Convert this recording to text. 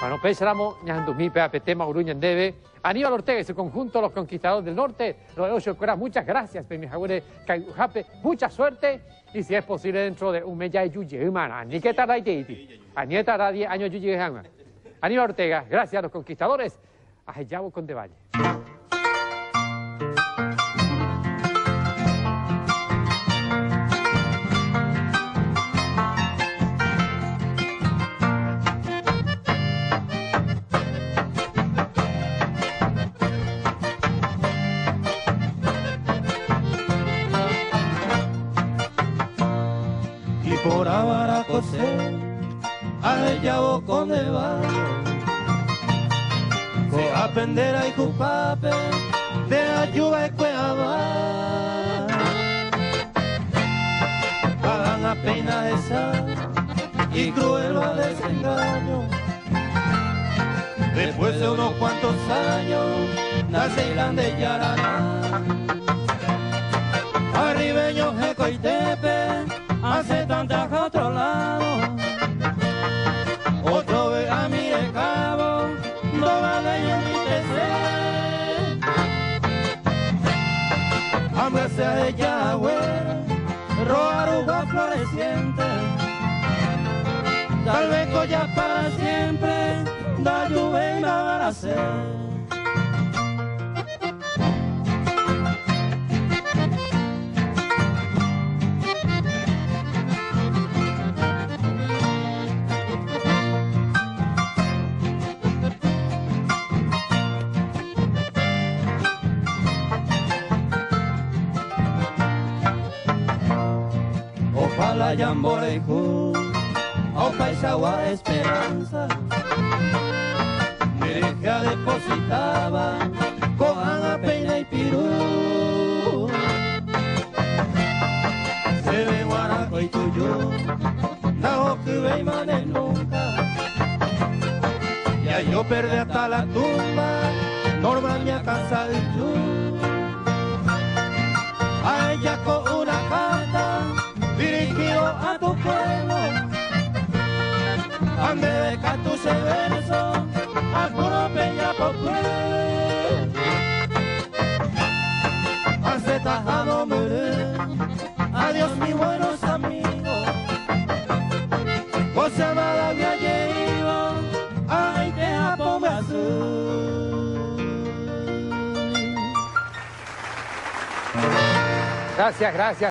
Bueno, pensamos en 2000 Maguruña debe. Aníbal Ortega y su conjunto, los conquistadores del norte. Muchas gracias, mucha suerte. Y si es posible, dentro de un mes ya hay ni que tarda y tarda 10 años Aníbal Ortega, gracias a los conquistadores. Ayabo con de Valle. Por Abaracosé, Ayabo con de Valle, se aprenderá y cupape de ayuda y cueva. Hagan apenas esa y cruel va desengaño. Después de unos cuantos años, nace Ilán de Yaraná. Arribeño, Jeco y Tepe, hace tantas a otro lado, otro ve a mi de cabo, no vale y enriquecer. Hambre sea de Yahweh, roaruga floreciente, tal vez ya para siempre, da lluvia y nada a hacer. Opala Yamborejú, Opa Isagua Esperanza, Mereja depositaba, Cojan a Peina y Pirú, se ve Guaraco y Tuyú, Najo que ve y Manes nunca, ya yo perdí hasta la tumba, Norma me casa de Yu, a ella con una carta, dirigido a tu pueblo, ande de cactus y verso, al puro peña popular. Hace tajado morir, adiós mis buenos amigos, José Amada había llegado, ay te Japón azul. Gracias, gracias.